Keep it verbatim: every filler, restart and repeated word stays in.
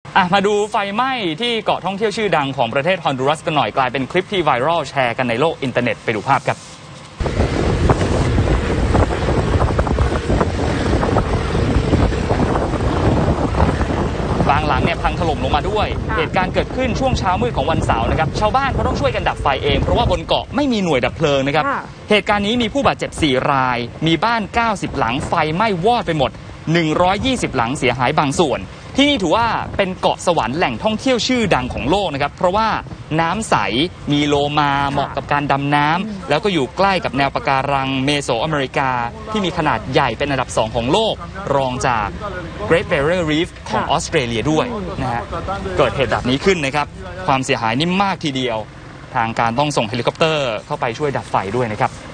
มาดูไฟไหม้ที่เกาะท่องเที่ยวชื่อดังของประเทศฮอนดูรัสกันหน่อยกลายเป็นคลิปที่ไวรัลแชร์กันในโลกอินเทอร์เน็ตไปดูภาพครับบางหลังเนี่ยพังถล่มลงมาด้วยเหตุการณ์เกิดขึ้นช่วงเช้ามืดของวันเสาร์นะครับชาวบ้านเขาต้องช่วยกันดับไฟเองเพราะว่าบนเกาะไม่มีหน่วยดับเพลิงนะครับเหตุการณ์นี้มีผู้บาดเจ็บสี่รายมีบ้านเก้าสิบหลังไฟไหม้วอดไปหมดหนึ่งร้อยยี่สิบหลังเสียหายบางส่วนที่นี่ถือว่าเป็นเกาะสวรรค์แหล่งท่องเที่ยวชื่อดังของโลกนะครับเพราะว่าน้ำใสมีโลมาเหมาะกับการดำน้ำแล้วก็อยู่ใกล้กับแนวปะการังเมโสอเมริกาที่มีขนาดใหญ่เป็นอันดับสองของโลกรองจาก Great Barrier Reef ของออสเตรเลียด้วยนะฮะเกิดเหตุแบบนี้ขึ้นนะครับความเสียหายนี่มากทีเดียวทางการต้องส่งเฮลิคอปเตอร์เข้าไปช่วยดับไฟด้วยนะครับ